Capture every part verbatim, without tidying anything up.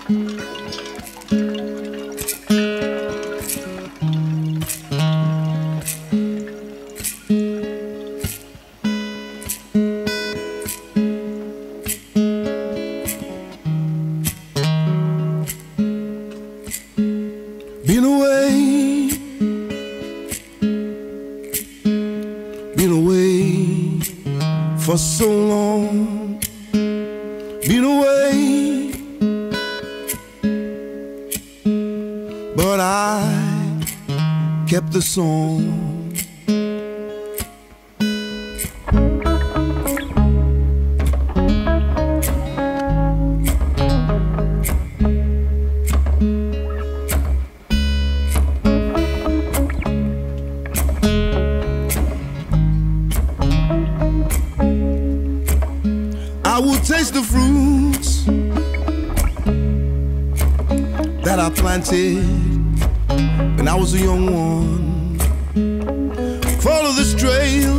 Been away, been away for so long, been away, but I kept the song. I will taste the fruits that I planted when I was a young one. Follow this trail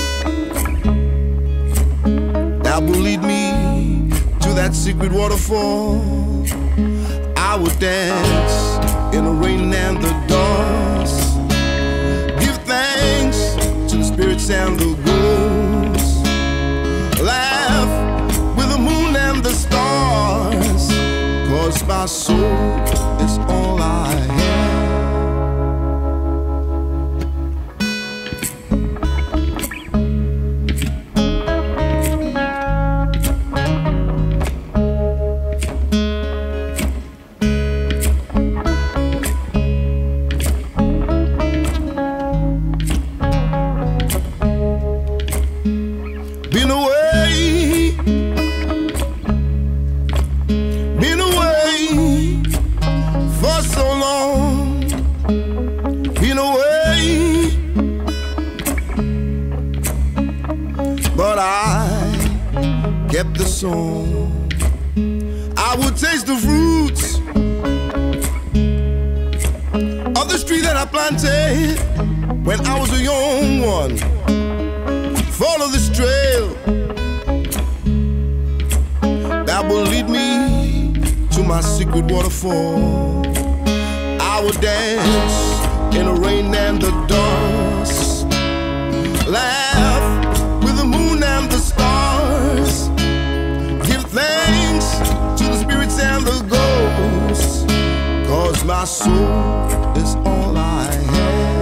that will lead me to that secret waterfall. I will dance in the rain and the dust, give thanks to the spirits and the ghosts, laugh with the moon and the stars, 'cause my soul is all I have. Been away, been away for so long, been away, but I kept the song. I would taste the fruits of this tree that I planted when I was a young one. Follow this trail that will lead me to my secret waterfall. I will dance in the rain and the dust, laugh with the moon and the stars, give thanks to the spirits and the ghosts, 'cause my soul is all I have.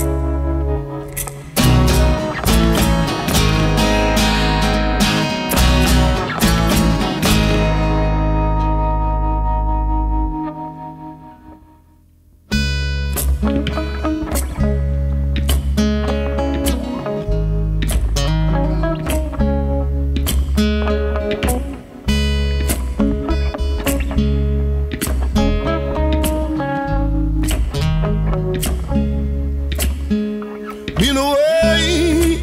Been away,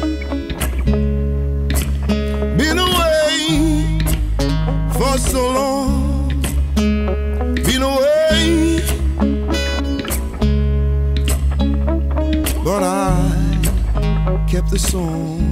been away for so long, been away, but I kept the song.